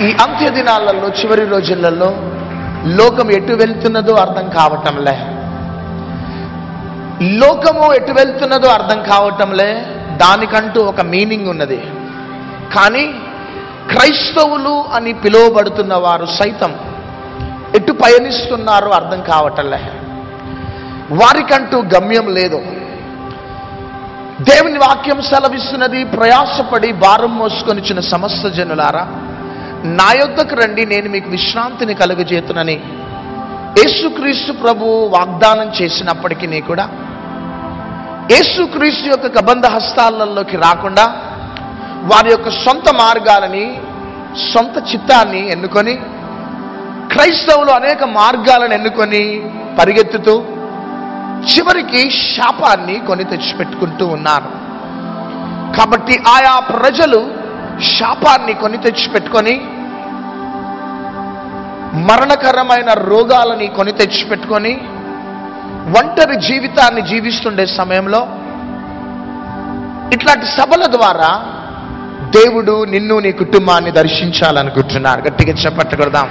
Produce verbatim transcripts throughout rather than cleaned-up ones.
ఈ అంత్య దినాలలో, చివరి రోజులలో లోకం ఎటు వెళ్తున్నదో అర్థం కావటంలే. లోకము ఎటు వెళ్తున్నదో అర్థం కావటంలే. దానికంటూ ఒక మీనింగ్ ఉన్నది. కానీ క్రైస్తవులు అని పిలువబడుతున్న వారు సైతం ఎటు పయనిస్తున్నారో అర్థం కావటంలే. వారికంటూ గమ్యం లేదు. దేవుని వాక్యం సెలవిస్తున్నది, ప్రయాసపడి భారం మోసుకొని చిన్న సమస్త జనులారా నా యొద్దకు రండి, నేను మీకు విశ్రాంతిని కలుగజేతునని యేసుక్రీస్తు ప్రభువు వాగ్దానం చేసినప్పటికీ కూడా యేసుక్రీస్తు యొక్క కబంధ హస్తాలలోకి రాకుండా వారి యొక్క సొంత మార్గాలని, సొంత చిత్తాన్ని ఎన్నుకొని, క్రైస్తవులు అనేక మార్గాలను ఎన్నుకొని పరిగెత్తుతూ చివరికి శాపాన్ని కొని తెచ్చిపెట్టుకుంటూ ఉన్నారు. కాబట్టి ఆయా ప్రజలు శాపాన్ని కొని తెచ్చిపెట్టుకొని, మరణకరమైన రోగాలని కొని తెచ్చిపెట్టుకొని ఒంటరి జీవితాన్ని జీవిస్తుండే సమయంలో ఇట్లాంటి సభల ద్వారా దేవుడు నిన్ను, నీ కుటుంబాన్ని దర్శించాలనుకుంటున్నారు. గట్టిగా చప్పట్లు కొడదాం.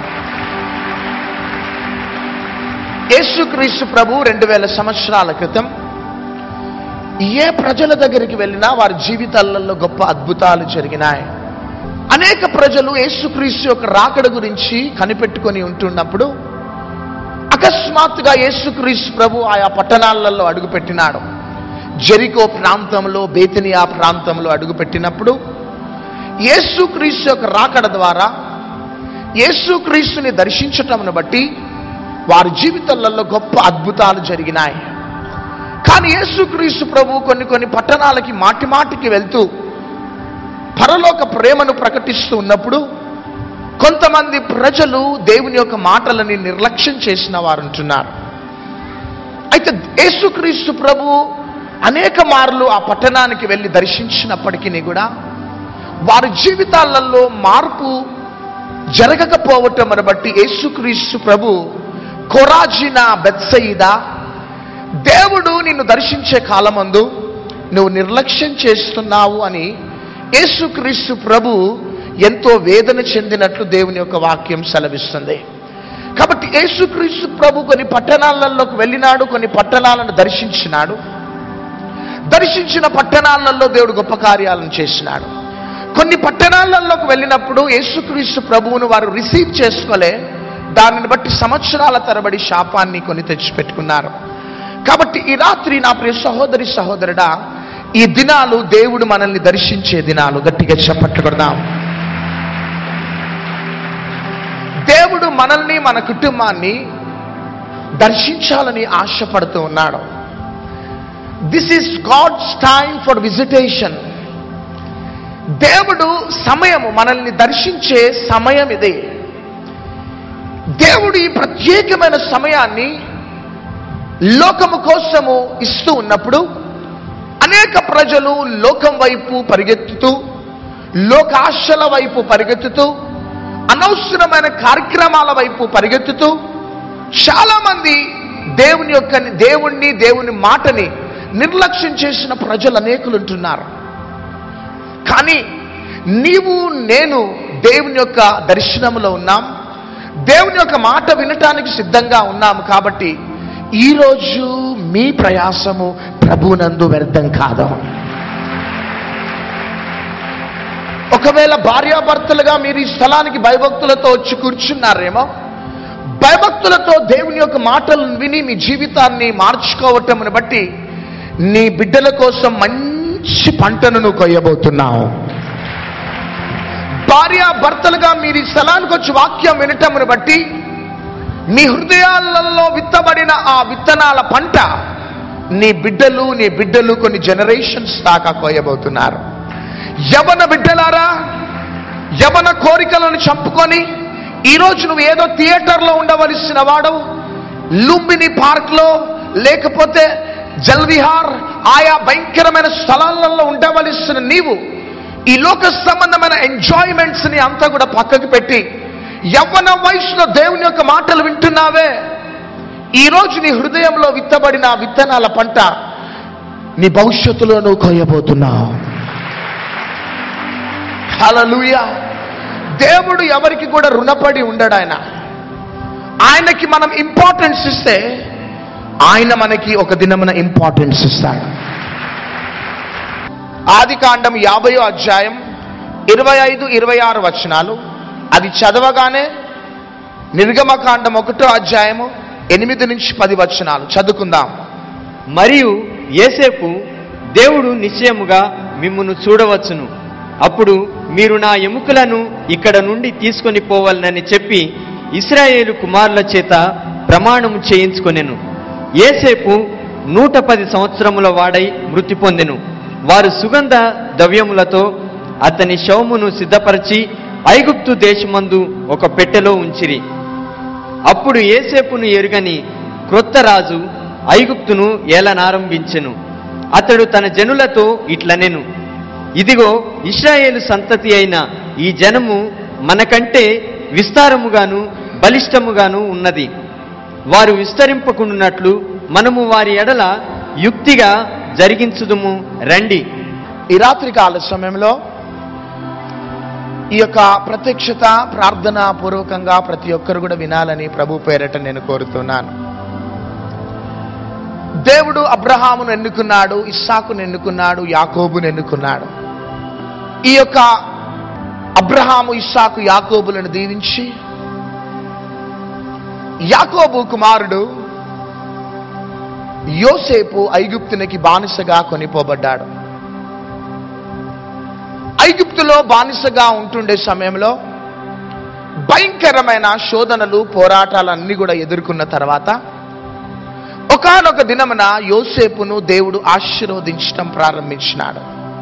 యేసుక్రీస్తు ప్రభు రెండు వేల సంవత్సరాల క్రితం ఏ ప్రజల దగ్గరికి వెళ్ళినా వారి జీవితాలలో గొప్ప అద్భుతాలు జరిగినాయి. అనేక ప్రజలు యేసుక్రీస్తు యొక్క రాకడ గురించి కనిపెట్టుకొని ఉంటున్నప్పుడు అకస్మాత్తుగా యేసుక్రీస్తు ప్రభు ఆయా పట్టణాలలో అడుగుపెట్టినాడు. జెరికో ప్రాంతంలో, బేతనియా ప్రాంతంలో అడుగుపెట్టినప్పుడు యేసుక్రీస్తు యొక్క రాకడ ద్వారా యేసుక్రీస్తుని దర్శించటమును బట్టి వారి జీవితాలలో గొప్ప అద్భుతాలు జరిగినాయి. కానీ యేసుక్రీస్తు ప్రభు కొన్ని కొన్ని పట్టణాలకి మాటి మాటికి వెళ్తూ పరలోక ప్రేమను ప్రకటిస్తూ ఉన్నప్పుడు కొంతమంది ప్రజలు దేవుని యొక్క మాటలని నిర్లక్ష్యం చేసిన వారు ఉంటున్నారు. అయితే యేసుక్రీస్తు ప్రభు అనేక మార్లు ఆ పట్టణానికి వెళ్ళి దర్శించినప్పటికీ కూడా వారి జీవితాలలో మార్పు జరగకపోవటం బట్టి యేసుక్రీస్తు ప్రభు కొరాజినా, బెత్సయిదా, దేవుడు నిన్ను దర్శించే కాలమందు నువ్వు నిర్లక్ష్యం చేస్తున్నావు అని యేసుక్రీస్తు ప్రభు ఎంతో వేదన చెందినట్లు దేవుని యొక్క వాక్యం సెలవిస్తుంది. కాబట్టి యేసుక్రీస్తు ప్రభు కొన్ని పట్టణాలలోకి వెళ్ళినాడు, కొన్ని పట్టణాలను దర్శించినాడు. దర్శించిన పట్టణాలలో దేవుడు గొప్ప కార్యాలను చేసినాడు. కొన్ని పట్టణాలలోకి వెళ్ళినప్పుడు యేసుక్రీస్తు ప్రభువును వారు రిసీవ్ చేసుకోలే. దానిని బట్టి సంవత్సరాల తరబడి శాపాన్ని కొని తెచ్చిపెట్టుకున్నారు. కాబట్టి ఈ రాత్రి నా ప్రియ సహోదరి సహోదరుడా, ఈ దినాలు దేవుడు మనల్ని దర్శించే దినాలు. గట్టిగా చప్పట్లు కొడదాం. దేవుడు మనల్ని, మన కుటుంబాన్ని దర్శించాలని ఆశపడుతూ ఉన్నాడు. This is God's time for visitation. దేవుడు సమయము, మనల్ని దర్శించే సమయం ఇదే. దేవుడు ఈ ప్రత్యేకమైన సమయాన్ని లోకము కోసము ఇస్తూ ఉన్నప్పుడు అనేక ప్రజలు లోకం వైపు పరిగెత్తుతూ, లోకాశల వైపు పరిగెత్తుతూ, అనవసరమైన కార్యక్రమాల వైపు పరిగెత్తుతూ చాలా మంది దేవుని యొక్క దేవుణ్ణి, దేవుని మాటని నిర్లక్ష్యం చేసిన ప్రజలు అనేకులు ఉంటున్నారు. కానీ నీవు, నేను దేవుని యొక్క దర్శనంలో ఉన్నాం, దేవుని యొక్క మాట వినటానికి సిద్ధంగా ఉన్నాము. కాబట్టి ఈరోజు మీ ప్రయాసము ప్రభునందు వ్యర్థం కాదు. ఒకవేళ భార్యాభర్తలుగా మీరు ఈ స్థలానికి భయభక్తులతో వచ్చి కూర్చున్నారేమో, భయభక్తులతో దేవుని యొక్క మాటలను విని మీ జీవితాన్ని మార్చుకోవటమును బట్టి నీ బిడ్డల కోసం మంచి పంటను నువ్వు కొయ్యబోతున్నావు. భార్యాభర్తలుగా మీరు ఈ స్థలానికి వచ్చి వాక్యం వినటమును బట్టి మీ హృదయాలలో విత్తబడిన ఆ విత్తనాల పంట నీ బిడ్డలు, నీ బిడ్డలు కొన్ని జనరేషన్స్ దాకా కోయబోతున్నారు. యవన బిడ్డలారా, యవన కోరికలను చంపుకొని ఈరోజు నువ్వు ఏదో థియేటర్లో ఉండవలసిన వాడవు, లుంబిని పార్క్లో లేకపోతే జల్విహార్ ఆయా భయంకరమైన స్థలాలలో ఉండవలసిన నీవు ఈ లోక సంబంధమైన ఎంజాయ్మెంట్స్ ని అంతా కూడా పక్కకు పెట్టి యవ్వన వయసులో దేవుని యొక్క మాటలు వింటున్నావే, ఈరోజు నీ హృదయంలో విత్తబడిన విత్తనాల పంట నీ భవిష్యత్తులో నువ్వు కోయబోతున్నావు. హల్లెలూయా. దేవుడు ఎవరికి కూడా రుణపడి ఉండడు. ఆయన ఆయనకి మనం ఇంపార్టెన్స్ ఇస్తే ఆయన మనకి ఒక దినమున ఇంపార్టెన్స్ ఇస్తాడు. ఆది కాండం యాభై అధ్యాయం ఇరవై ఐదు ఇరవై ఆరు వచనాలు అది చదవగానే నిర్గమకాండం ఒకటో అధ్యాయము ఎనిమిది నుంచి పది వచనాలు చదువుకుందాం. మరియు యోసేపు, దేవుడు నిశ్చయముగా మిమ్మును చూడవచ్చును, అప్పుడు మీరు నా ఎముకలను ఇక్కడ నుండి తీసుకొని పోవాలని చెప్పి ఇశ్రాయేలు కుమారుల చేత ప్రమాణము చేయించుకొనెను. యోసేపు నూట పది సంవత్సరముల వాడై మృతి పొందెను. వారు సుగంధ ద్రవ్యములతో అతని శవమును సిద్ధపరిచి ఐగుప్తు దేశమందు ఒక పెట్టెలో ఉంచిరి. అప్పుడు యోసేపును ఎరుగని క్రొత్త రాజు ఐగుప్తును ఏలనారంభించెను. అతడు తన జనులతో ఇట్లనెను, ఇదిగో ఇశ్రాయేలు సంతతి అయిన ఈ జనము మనకంటే విస్తారముగాను బలిష్టముగాను ఉన్నది. వారు విస్తరింపకుండునట్లు మనము వారి ఎడల యుక్తిగా జరిగించుదుము రండి. ఈ రాత్రి కాల సమయంలో ఈ యొక్క ప్రత్యక్షత ప్రార్థన పూర్వకంగా ప్రతి ఒక్కరు కూడా వినాలని ప్రభు పేరట నేను కోరుతున్నాను. దేవుడు అబ్రహామును ఎన్నుకున్నాడు, ఇస్సాకును ఎన్నుకున్నాడు, యాకోబును ఎన్నుకున్నాడు. ఈ యొక్క అబ్రహాము, ఇస్సాకు, యాకోబులను దీవించి యాకోబు కుమారుడు యోసేపు ఐగుప్తునికి బానిసగా కొనిపోబడ్డాడు. ఐగుప్తులో బానిసగా ఉంటుండే సమయంలో భయంకరమైన శోధనలు, పోరాటాలన్నీ కూడా ఎదుర్కొన్న తర్వాత ఒకానొక దినమున యోసేపును దేవుడు ఆశీర్వదించడం ప్రారంభించినాడు.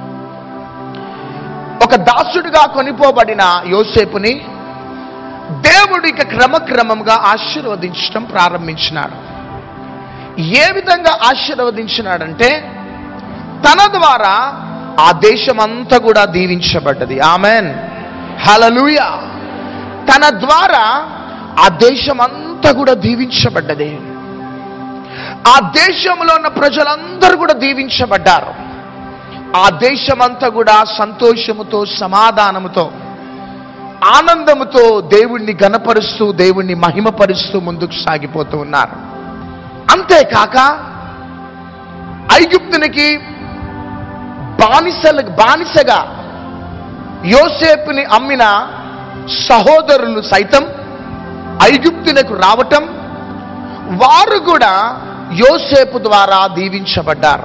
ఒక దాసుడిగా కొనిపోబడిన యోసేపుని దేవుడు ఇక క్రమక్రమంగా ఆశీర్వదించడం ప్రారంభించినాడు. ఏ విధంగా ఆశీర్వదించినాడంటే తన ద్వారా ఆ దేశమంతా కూడా దీవించబడ్డది. ఆమెన్, హల్లెలూయా. తన ద్వారా ఆ దేశమంతా కూడా దీవించబడ్డది. ఆ దేశంలో ఉన్న ప్రజలందరూ కూడా దీవించబడ్డారు. ఆ దేశమంతా కూడా సంతోషముతో, సమాధానముతో, ఆనందముతో దేవుణ్ణి గణపరుస్తూ, దేవుణ్ణి మహిమపరుస్తూ ముందుకు సాగిపోతూ ఉన్నారు. అంతేకాక ఐగుప్తునికి బానిసలు బానిసగా యోసేపుని అమ్మిన సహోదరులు సైతం ఐగుప్తునకు రావటం, వారు కూడా యోసేపు ద్వారా దీవించబడ్డారు.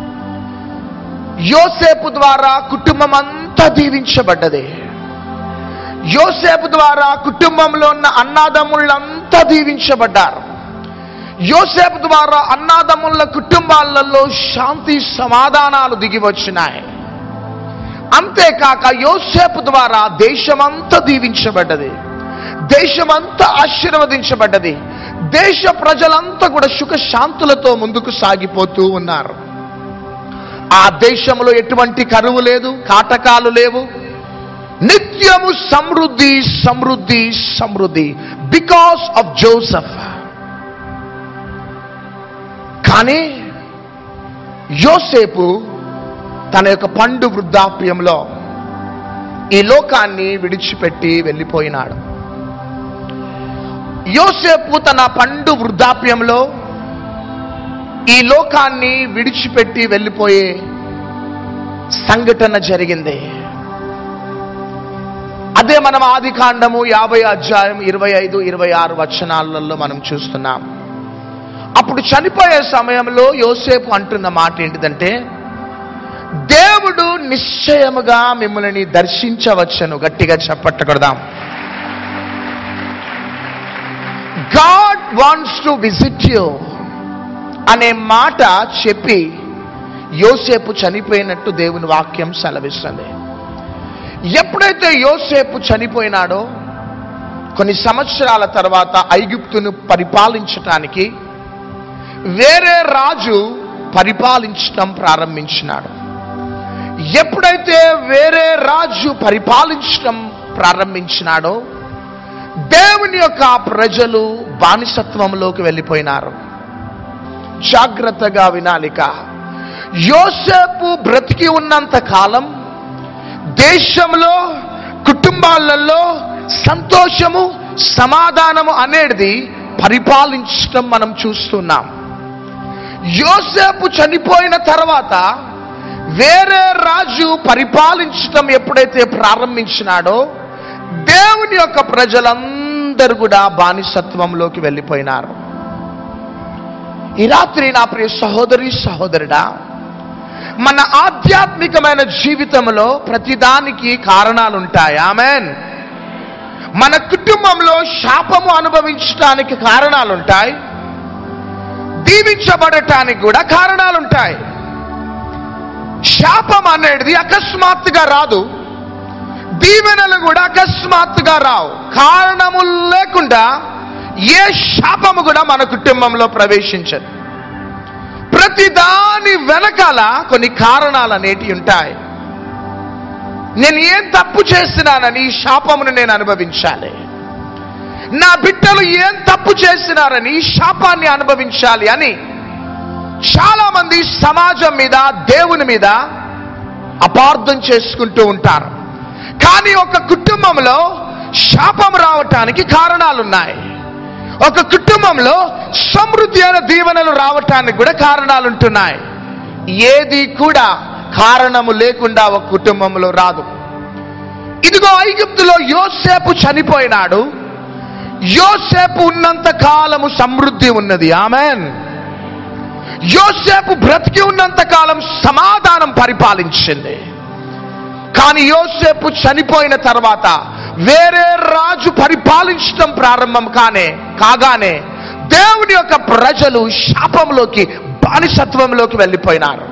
యోసేపు ద్వారా కుటుంబం అంతా దీవించబడ్డది. యోసేపు ద్వారా కుటుంబంలో ఉన్న అన్నాదమ్ముళ్ళంతా దీవించబడ్డారు. యోసేపు ద్వారా అన్నాదమ్ముల కుటుంబాలలో శాంతి సమాధానాలు దిగి వచ్చినాయి. అంతేకాక యోసేపు ద్వారా దేశమంతా దీవించబడ్డది, దేశమంతా ఆశీర్వదించబడ్డది. దేశ ప్రజలంతా కూడా సుఖ శాంతులతో ముందుకు సాగిపోతూ ఉన్నారు. ఆ దేశంలో ఎటువంటి కరువు లేదు, కాటకాలు లేవు. నిత్యము సమృద్ధి సమృద్ధి సమృద్ధి బికాస్ ఆఫ్ జోసెఫ్. కానీ యోసేపు తన యొక్క పండు వృద్ధాప్యంలో ఈ లోకాన్ని విడిచిపెట్టి వెళ్ళిపోయినాడు. యోసేపు తన పండు వృద్ధాప్యంలో ఈ లోకాన్ని విడిచిపెట్టి వెళ్ళిపోయే సంఘటన జరిగింది. అదే మనం ఆది కాండము యాభై అధ్యాయం ఇరవై ఐదు ఇరవై ఆరు వచనాలలో మనం చూస్తున్నాం. అప్పుడు చనిపోయే సమయంలో యోసేపు అంటున్న మాట ఏంటిదంటే, దేవుడు నిశ్చయముగా మిమ్మల్ని దర్శించవచ్చును. గట్టిగా చప్పట్లు కొడదాం. God wants to visit you అనే మాట చెప్పి యోసేపు చనిపోయినట్టు దేవుని వాక్యం సెలవిస్తుంది. ఎప్పుడైతే యోసేపు చనిపోయినాడో కొన్ని సంవత్సరాల తర్వాత ఐగుప్తును పరిపాలించటానికి వేరే రాజు పరిపాలించటం ప్రారంభించినాడు. ఎప్పుడైతే వేరే రాజు పరిపాలించటం ప్రారంభించినాడో దేవుని యొక్క ప్రజలు బానిసత్వంలోకి వెళ్ళిపోయినారు. జాగ్రత్తగా వినాలిక. యోసేపు బ్రతికి ఉన్నంత కాలం దేశంలో, కుటుంబాలలో సంతోషము, సమాధానము అనేది పరిపాలించడం మనం చూస్తున్నాం. యోసేపు చనిపోయిన తర్వాత వేరే రాజు పరిపాలించడం ఎప్పుడైతే ప్రారంభించినాడో దేవుని యొక్క ప్రజలందరూ కూడా బానిసత్వంలోకి వెళ్ళిపోయినారు. ఈ రాత్రి నా ప్రియ సహోదరి సహోదరుడా, మన ఆధ్యాత్మికమైన జీవితంలో ప్రతిదానికి కారణాలు ఉంటాయి. ఆమేన్. మన కుటుంబంలో శాపము అనుభవించడానికి కారణాలు ఉంటాయి, దీవించబడటానికి కూడా కారణాలు ఉంటాయి. శాపం అనేది అకస్మాత్తుగా రాదు, దీవెనలు కూడా అకస్మాత్తుగా రావు. కారణము లేకుండా ఏ శాపము కూడా మన కుటుంబంలో ప్రవేశించదు. ప్రతి దాని వెనకాల కొన్ని కారణాలు అనేటివి ఉంటాయి. నేను ఏం తప్పు చేసినానని ఈ శాపమును నేను అనుభవించాలి, నా బిడ్డలు ఏం తప్పు చేసినారని ఈ శాపాన్ని అనుభవించాలి అని చాలా మంది సమాజం మీద, దేవుని మీద అపార్థం చేసుకుంటూ ఉంటారు. కానీ ఒక కుటుంబంలో శాపం రావటానికి కారణాలున్నాయి. ఒక కుటుంబంలో సమృద్ధి అయిన దీవెనలు రావటానికి కూడా కారణాలు ఉంటున్నాయి. ఏది కూడా కారణము లేకుండా ఒక కుటుంబంలో రాదు. ఇదిగో ఐగుప్తులో యోసేపు చనిపోయినాడు. యోసేపు ఉన్నంత కాలము సమృద్ధి ఉన్నది. ఆమేన్. యోసేపు బ్రతికి ఉన్నంత కాలం సమాధానం పరిపాలించింది. కానీ యోసేపు చనిపోయిన తర్వాత వేరే రాజు పరిపాలించడం ప్రారంభం కానే కాగానే దేవుని యొక్క ప్రజలు శాపంలోకి, బానిసత్వంలోకి వెళ్ళిపోయినారు.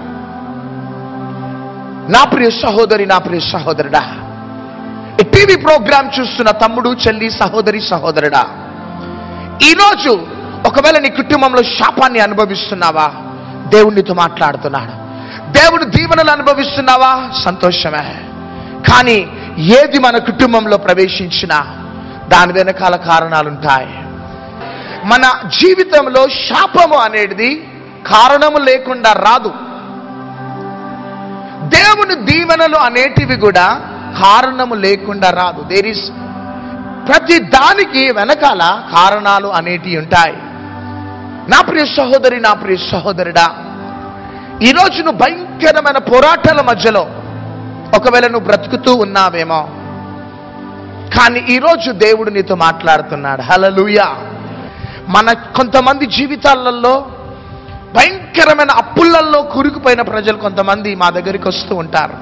నా ప్రియ సహోదరి, నా ప్రియ సహోదరుడా, ఈ టీవీ ప్రోగ్రాం చూస్తున్న తమ్ముడు, చెల్లి, సహోదరి, సహోదరుడా, ఈరోజు ఒకవేళ నీ కుటుంబంలో శాపాన్ని అనుభవిస్తున్నావా, దేవునితో మాట్లాడుతున్నాడు. దేవుని దీవెనలు అనుభవిస్తున్నావా, సంతోషమే. కానీ ఏది మన కుటుంబంలో ప్రవేశించినా దాని వెనకాల కారణాలుంటాయి. మన జీవితంలో శాపము అనేది కారణము లేకుండా రాదు. దేవుని దీవెనలు అనేటివి కూడా కారణము లేకుండా రాదు. దేర్ ఇస్ ప్రతి దానికి వెనకాల కారణాలు అనేటివి ఉంటాయి. నా ప్రియ సహోదరి, నా ప్రియ సహోదరుడా, ఈరోజు నువ్వు భయంకరమైన పోరాటాల మధ్యలో ఒకవేళ నువ్వు బ్రతుకుతూ ఉన్నావేమో, కానీ ఈరోజు దేవుడు నీతో మాట్లాడుతున్నాడు. హల్లెలూయా. మన కొంతమంది జీవితాలలో భయంకరమైన అప్పులలో కూరుకుపోయిన ప్రజలు కొంతమంది మా దగ్గరికి వస్తూ ఉంటారు.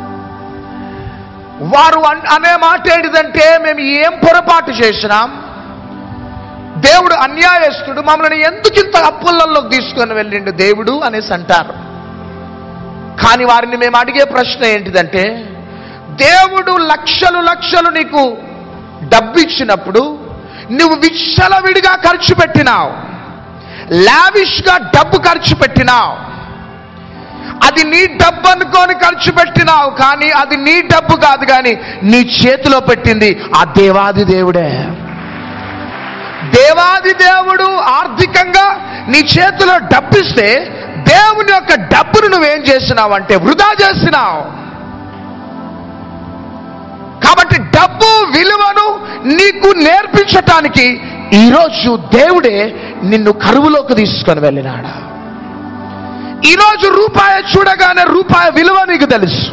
వారు అనే మాట ఏంటిదంటే, మేము ఏం పొరపాటు చేసినాం, దేవుడు అన్యాయస్తుడు, మమ్మల్ని ఎందుకు ఇంత అప్పులలోకి తీసుకొని వెళ్ళిండు దేవుడు అనేసి అంటారు. కానీ వారిని మేము అడిగే ప్రశ్న ఏంటిదంటే, దేవుడు లక్షలు లక్షలు నీకు డబ్బు ఇచ్చినప్పుడు నువ్వు విచ్చలవిడిగా ఖర్చు పెట్టినావు, లావిష్గా డబ్బు ఖర్చు పెట్టినావు. అది నీ డబ్బు అనుకొని ఖర్చు పెట్టినావు, కానీ అది నీ డబ్బు కాదు, కానీ నీ చేతిలో పెట్టింది ఆ దేవాది దేవుడే. దేవాది దేవుడు ఆర్థికంగా నీ చేతిలో డబ్బిస్తే దేవుని యొక్క డబ్బును నువ్వేం చేసినావు అంటే వృధా చేసినావు. కాబట్టి డబ్బు విలువను నీకు నేర్పించటానికి ఈరోజు దేవుడే నిన్ను కరువులోకి తీసుకొని వెళ్ళినాడు. ఈరోజు రూపాయి చూడగానే రూపాయి విలువ నీకు తెలుసు.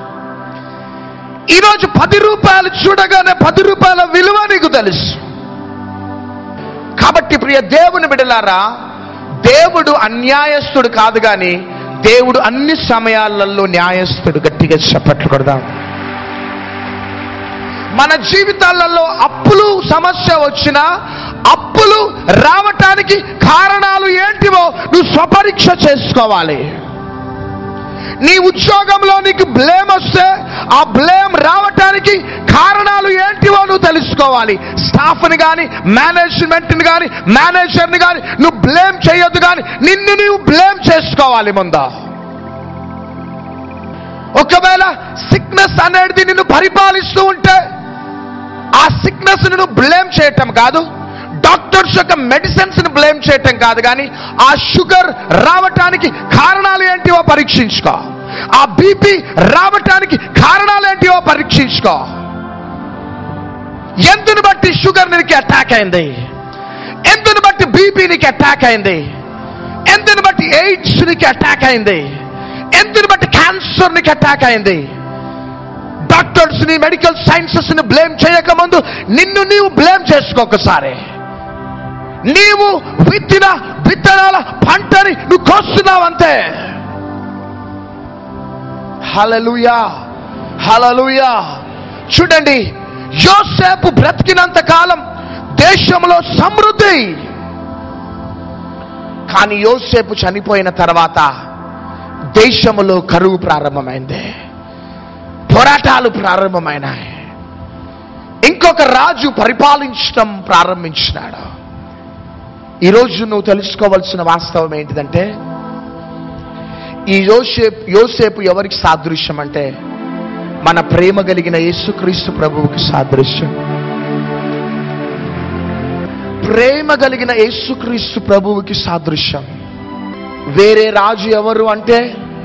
ఈరోజు పది రూపాయలు చూడగానే పది రూపాయల విలువ నీకు తెలుసు. కాబట్టి ప్రియ దేవుని బిడ్డలారా, దేవుడు అన్యాయస్తుడు కాదు, కానీ దేవుడు అన్ని సమయాలలో న్యాయస్తుడు. గట్టిగా చప్పట్లు కొడదాం. మన జీవితాలలో అప్పులు సమస్య వచ్చినా, అప్పులు రావటానికి కారణాలు ఏంటివో నువ్వు స్వపరీక్ష చేసుకోవాలి. నీ ఉద్యోగంలో నీకు బ్లేమ్ వస్తే ఆ బ్లేమ్ రావటానికి కారణాలు ఏంటివో నువ్వు తెలుసుకోవాలి. స్టాఫ్ని కానీ, మేనేజ్మెంట్ని కానీ, మేనేజర్ని కానీ నువ్వు బ్లేమ్ చేయొద్దు, కానీ నిన్ను నువ్వు బ్లేమ్ చేసుకోవాలి ముందు. ఒకవేళ సిక్నెస్ అనేది నిన్ను పరిపాలిస్తూ ఉంటే ఆ సిక్నెస్ ను బ్లేమ్ చేయటం కాదు, డాక్టర్స్ యొక్క మెడిసిన్స్ ని బ్లేమ్ చేయటం కాదు, కానీ ఆ షుగర్ రావటానికి కారణాలు ఏంటివో పరీక్షించుకో. ఆ బీపీ రావటానికి కారణాలు ఏంటివో పరీక్షించుకో. ఎందుని బట్టి షుగర్ నీకు అటాక్ అయింది, ఎందుని బట్టి బీపీ నీకు అటాక్ అయింది, ఎందుని బట్టి ఎయిడ్స్ నీకు అటాక్ అయింది, ఎందుని బట్టి క్యాన్సర్ నీకు అటాక్ అయింది. డాక్టర్స్ ని, మెడికల్ సైన్సెస్ ని బ్లేమ్ చేయక ముందు నిన్ను నీవు బ్లేమ్ చేసుకోకసారి. నీవు విత్తిన విత్తనాల పంటని నువ్వు కోస్తున్నావు అంతే. హల్లెలూయా, హల్లెలూయా. చూడండి, యోసేపు బ్రతికినంత కాలం దేశంలో సమృద్ధి, కానీ యోసేపు చనిపోయిన తర్వాత దేశంలో కరువు ప్రారంభమైంది, పోరాటాలు ప్రారంభమైనాయి. ఇంకొక రాజు పరిపాలించడం ప్రారంభించినాడు. ఈరోజు నువ్వు తెలుసుకోవాల్సిన వాస్తవం ఏంటిదంటే, ఈ యోసేపు యోసేపు ఎవరికి సాదృశ్యం అంటే మన ప్రేమ కలిగిన యేసుక్రీస్తు ప్రభువుకి సాదృశ్యం. ప్రేమ కలిగిన యేసుక్రీస్తు ప్రభువుకి సాదృశ్యం. వేరే రాజు ఎవరు అంటే,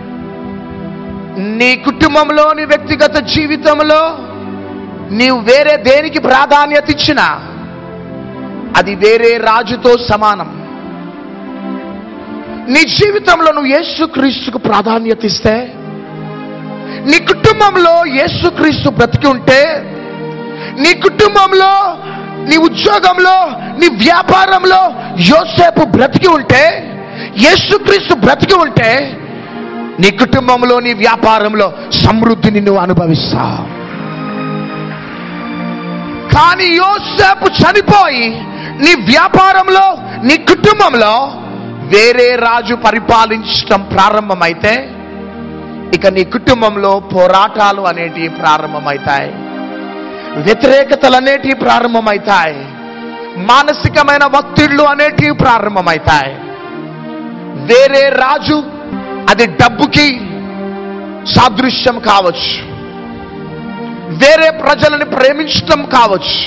నీ కుటుంబంలో, నీ వ్యక్తిగత జీవితంలో నీవు వేరే దేనికి ప్రాధాన్యత ఇచ్చినా అది వేరే రాజుతో సమానం. నీ జీవితంలో నువ్వు యేసుక్రీస్తుకు ప్రాధాన్యత ఇస్తే, నీ కుటుంబంలో యేసుక్రీస్తు బ్రతికి ఉంటే, నీ కుటుంబంలో, నీ ఉద్యోగంలో, నీ వ్యాపారంలో యోసేపు బ్రతికి ఉంటే, యేసుక్రీస్తు బ్రతికి ఉంటే, నీ కుటుంబంలో, నీ వ్యాపారంలో సమృద్ధిని నువ్వు అనుభవిస్తావు. కానీ యోసేపు చనిపోయి నీ వ్యాపారంలో, నీ కుటుంబంలో వేరే రాజు పరిపాలించడం ప్రారంభమైతే ఇక నీ కుటుంబంలో పోరాటాలు అనేటివి ప్రారంభమవుతాయి, వ్యతిరేకతలు అనేటివి ప్రారంభమవుతాయి, మానసికమైన ఒత్తిళ్లు అనేటివి ప్రారంభమవుతాయి. వేరే రాజు అది డబ్బుకి సాదృశ్యం కావచ్చు, వేరే ప్రజలను ప్రేమించడం కావచ్చు,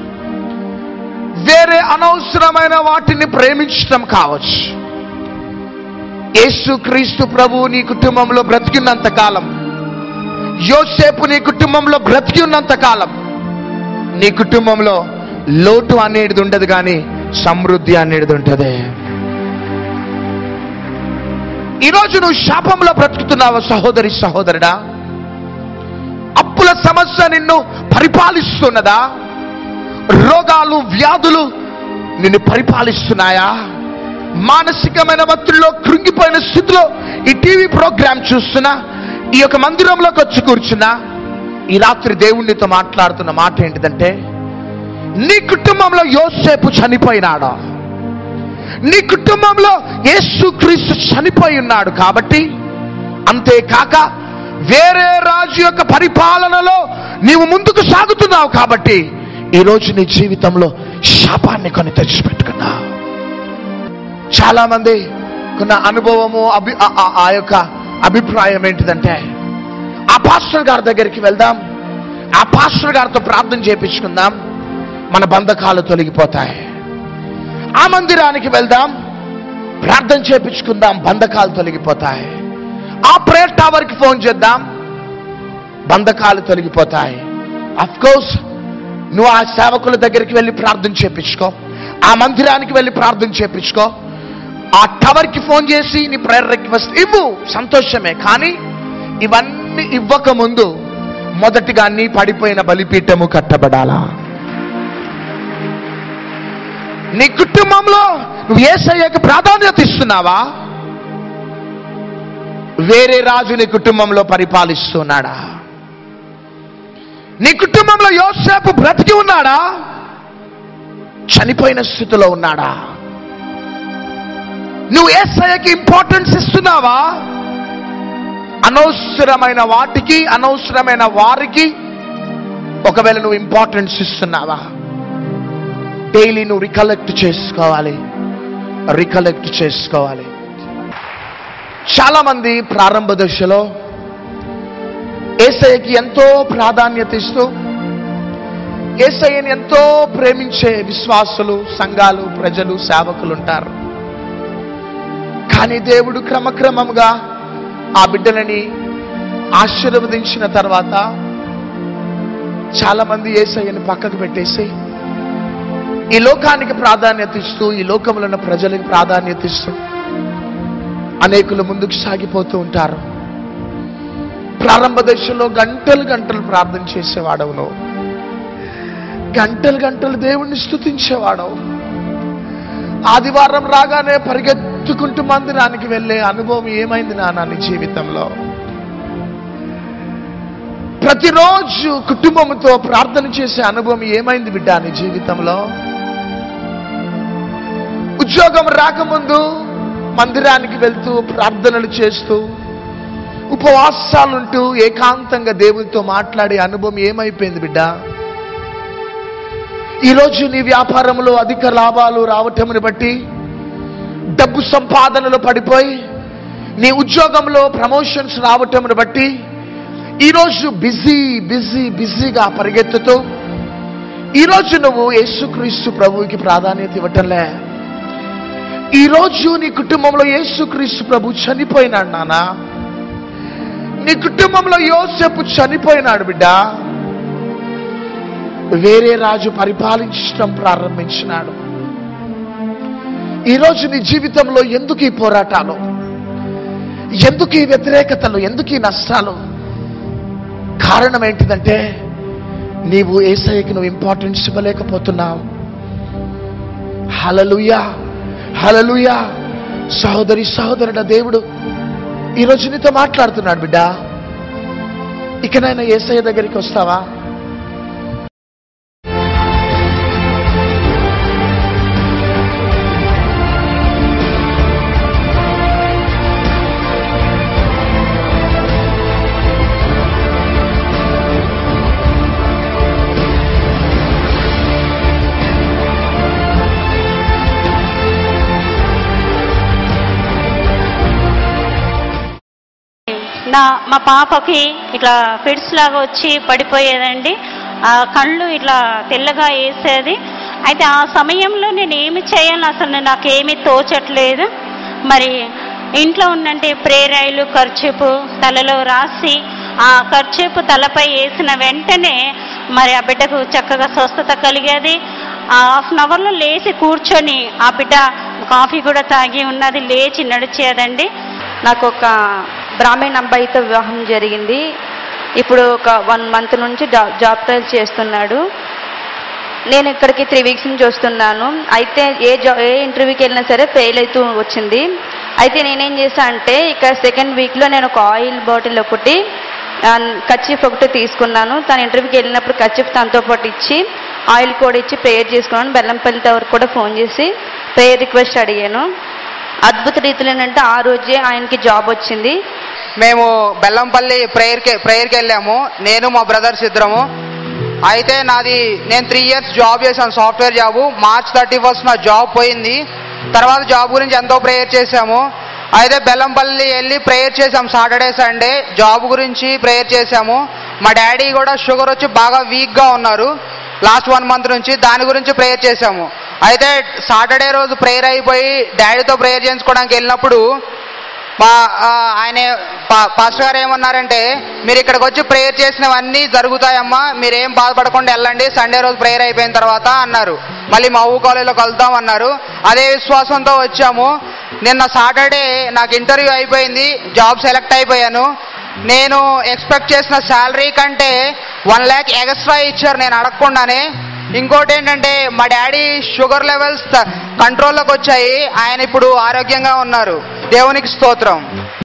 వేరే అనవసరమైన వాటిని ప్రేమించడం కావచ్చు. యేసుక్రీస్తు ప్రభువు నీ కుటుంబంలో బ్రతికినంత కాలం, యోసేపు నీ కుటుంబంలో బ్రతికి ఉన్నంత కాలం నీ కుటుంబంలో లోటు అనేది ఉండదు, కానీ సమృద్ధి అనేది ఉంటుంది. ఈరోజు నువ్వు శాపంలో బ్రతుకుతున్నావు సహోదరి, సహోదరుడా. అప్పుల సమస్య నిన్ను పరిపాలిస్తున్నదా? రోగాలు, వ్యాధులు నిన్ను పరిపాలిస్తున్నాయా? మానసికమైన ఒత్తిడిలో కృంగిపోయిన స్థితిలో ఈ టీవీ ప్రోగ్రాం చూస్తున్నా, ఈ యొక్క మందిరంలోకి వచ్చి కూర్చున్నా, ఈ రాత్రి దేవునితో మాట్లాడుతున్న మాట ఏంటిదంటే, నీ కుటుంబంలో యోసేపు చనిపోయినాడా? నీ కుటుంబంలో యేసుక్రీస్తు చనిపోయి ఉన్నాడు కాబట్టి, అంతేకాక వేరే రాజు యొక్క పరిపాలనలో నీవు ముందుకు సాగుతున్నావు కాబట్టి ఈరోజు నీ జీవితంలో శాపాన్ని కొని తెచ్చిపెట్టుకున్నావు. చాలా మంది కొన్న అనుభవము, అభి ఆ యొక్క అభిప్రాయం ఏంటిదంటే, ఆ పాస్టర్ గారి దగ్గరికి వెళ్దాం, ఆ పాస్టర్ గారితో ప్రార్థన చేయించుకుందాం, మన బంధకాలు తొలగిపోతాయి. ఆ మందిరానికి వెళ్దాం, ప్రార్థన చేయించుకుందాం, బంధకాలు తొలగిపోతాయి. ఆ ప్రేయర్ టవర్కి ఫోన్ చేద్దాం, బంధకాలు తొలగిపోతాయి. అఫ్ కోర్స్ నువ్వు ఆ సేవకుల దగ్గరికి వెళ్ళి ప్రార్థన చేయించుకో, ఆ మందిరానికి వెళ్ళి ప్రార్థన చేయించుకో, ఆ టవర్కి ఫోన్ చేసి నీ ప్రేయర్ రిక్వెస్ట్ ఇవ్వు, సంతోషమే. కానీ ఇవన్నీ ఇవ్వక ముందు మొదటిగా నీ పడిపోయిన బలిపీఠము కట్టబడాలా? నీ కుటుంబంలో నువ్వు యేసయ్యకు ప్రాధాన్యత ఇస్తున్నావా? వేరే రాజు నీ కుటుంబంలో పరిపాలిస్తున్నాడా? నీ కుటుంబంలో యోసేపు బ్రతికి ఉన్నాడా? చనిపోయిన స్థితిలో ఉన్నాడా? నువ్వు యేసయ్యకి ఇంపార్టెన్స్ ఇస్తున్నావా? అనవసరమైన వాటికి, అనవసరమైన వారికి ఒకవేళ నువ్వు ఇంపార్టెన్స్ ఇస్తున్నావా? డైలీ నువ్వు రికలెక్ట్ చేసుకోవాలి, రికలెక్ట్ చేసుకోవాలి. చాలా మంది ప్రారంభ దశలో యేసయ్యకి ఎంతో ప్రాధాన్యత ఇస్తూ, యేసయ్యని ఎంతో ప్రేమించే విశ్వాసులు, సంఘాలు, ప్రజలు, సేవకులు ఉంటారు. కానీ దేవుడు క్రమక్రమంగా ఆ బిడ్డలని ఆశీర్వదించిన తర్వాత చాలా మంది యేసయ్యని పక్కకు పెట్టేసి ఈ లోకానికి ప్రాధాన్యత ఇస్తూ, ఈ లోకంలో ఉన్న ప్రజలకు ప్రాధాన్యత ఇస్తూ అనేకులు ముందుకు సాగిపోతూ ఉంటారు. ప్రారంభ దశలో గంటలు గంటలు ప్రార్థన చేసేవాడవు నువ్వు, గంటలు గంటలు దేవుణ్ణి స్తుతించేవాడవు. ఆదివారం రాగానే పరిగెత్తుకుంటూ మందిరానికి వెళ్ళే అనుభవం ఏమైంది నాన్న నీ జీవితంలో? ప్రతిరోజు కుటుంబంతో ప్రార్థన చేసే అనుభవం ఏమైంది బిడ్డ నీ జీవితంలో? ఉద్యోగం రాకముందు మందిరానికి వెళ్తూ ప్రార్థనలు చేస్తూ ఉపవాసాలుంటూ ఏకాంతంగా దేవునితో మాట్లాడే అనుభవం ఏమైపోయింది బిడ్డ? ఈరోజు నీ వ్యాపారంలో అధిక లాభాలు రావటముని బట్టి, డబ్బు సంపాదనలో పడిపోయి, నీ ఉద్యోగంలో ప్రమోషన్స్ రావటముని బట్టి ఈరోజు బిజీ బిజీ బిజీగా పరిగెత్తుతూ ఈరోజు నువ్వు యేసుక్రీస్తు ప్రభువుకి ప్రాధాన్యత ఇవ్వటంలే. ఈరోజు నీ కుటుంబంలో యేసుక్రీస్తు ప్రభు చనిపోయినాడు నాన్న. నీ కుటుంబంలో యోసేపు చనిపోయినాడు బిడ్డ. వేరే రాజు పరిపాలించడం ప్రారంభించినాడు. ఈరోజు నీ జీవితంలో ఎందుకు ఈ పోరాటాలు, ఎందుకు ఈ వ్యతిరేకతలు, ఎందుకు ఈ నష్టాలు? కారణం ఏంటిదంటే నీవు యేసయ్యకి నువ్వు ఇంపార్టెన్స్ ఇవ్వలేకపోతున్నావు. హల్లెలూయా, హల్లెలూయా. సహోదరి సహోదరుడ, దేవుడు ఈరోజు నీతో మాట్లాడుతున్నాడు బిడ్డ. ఇకనైనా యేసయ్య దగ్గరికి వస్తావా? నా మా పాపకి ఇట్లా ఫిట్స్ లాగా వచ్చి పడిపోయేదండి. ఆ కళ్ళు ఇట్లా తెల్లగా వేసేది. అయితే ఆ సమయంలో నేను ఏమి చేయాలి అసలు నాకేమీ తోచట్లేదు. మరి ఇంట్లో ఉన్నంటే ప్రేరాయిలు ఖర్చుపు తలలో రాసి ఆ ఖర్చుపు తలపై వేసిన వెంటనే మరి ఆ బిడ్డకు చక్కగా స్వస్థత కలిగేది. ఆ హాఫ్ అన్ అవర్లో లేచి కూర్చొని ఆ బిడ్డ కాఫీ కూడా తాగి ఉన్నది, లేచి నడిచేదండి. నాకు ఒక బ్రాహ్మణ్ అబ్బాయితో వివాహం జరిగింది. ఇప్పుడు ఒక వన్ మంత్ నుంచి జాబ్ జాబ్ ట్రయల్ చేస్తున్నాడు. నేను ఇక్కడికి త్రీ వీక్స్ నుంచి వస్తున్నాను. అయితే ఏ జా ఏ ఇంటర్వ్యూకి వెళ్ళినా సరే ఫెయిల్ అవుతూ వచ్చింది. అయితే నేనేం చేశా అంటే ఇక సెకండ్ వీక్లో నేను ఒక ఆయిల్ బాటిల్ ఒకటి కర్చీఫ్ ఒకటి తీసుకున్నాను. తను ఇంటర్వ్యూకి వెళ్ళినప్పుడు కర్చీఫ్ తనతో పాటు ఇచ్చి ఆయిల్ కూడా ఇచ్చి ప్రేయర్ చేసుకున్నాను. బెల్లంపల్లి టవర్ కూడా ఫోన్ చేసి ప్రేయర్ రిక్వెస్ట్ అడిగాను. అద్భుత రీతిలో ఏంటంటే ఆ రోజే ఆయనకి జాబ్ వచ్చింది. మేము బెల్లంపల్లి ప్రేయర్కి ప్రేయర్కి వెళ్ళాము, నేను మా బ్రదర్స్ ఇద్దరము. అయితే నాది నేను త్రీ ఇయర్స్ జాబ్ చేశాను, software job. March thirty first నా జాబ్ పోయింది. తర్వాత జాబ్ గురించి ఎంతో ప్రేయర్ చేశాము. అయితే బెల్లంపల్లి వెళ్ళి ప్రేయర్ చేశాము సాటర్డే సండే. జాబ్ గురించి ప్రేయర్ చేశాము. మా డాడీ కూడా షుగర్ వచ్చి బాగా వీక్గా ఉన్నారు లాస్ట్ వన్ మంత్ నుంచి. దాని గురించి ప్రేయర్ చేశాము. అయితే సాటర్డే రోజు ప్రేయర్ అయిపోయి డాడీతో ప్రేయర్ చేయించుకోవడానికి వెళ్ళినప్పుడు మా ఆయన పాస్టర్ గారు ఏమన్నారంటే, మీరు ఇక్కడికి వచ్చి ప్రేయర్ చేసినవన్నీ జరుగుతాయమ్మా, మీరేం బాధపడకుండా వెళ్ళండి, సండే రోజు ప్రేయర్ అయిపోయిన తర్వాత అన్నారు. మళ్ళీ మా ఊ కాలేజీలో కలుద్దాం అన్నారు. అదే విశ్వాసంతో వచ్చాము. నిన్న సాటర్డే నాకు ఇంటర్వ్యూ అయిపోయింది, జాబ్ సెలెక్ట్ అయిపోయాను. నేను ఎక్స్పెక్ట్ చేసిన శాలరీ కంటే వన్ ల్యాక్ ఎక్స్ట్రా ఇచ్చారు నేను అడగకుండానే. ఇంకోటి ఏంటంటే మా డాడీ షుగర్ లెవెల్స్ కంట్రోల్లోకి వచ్చాయి. ఆయన ఇప్పుడు ఆరోగ్యంగా ఉన్నారు. దేవునికి స్తోత్రం.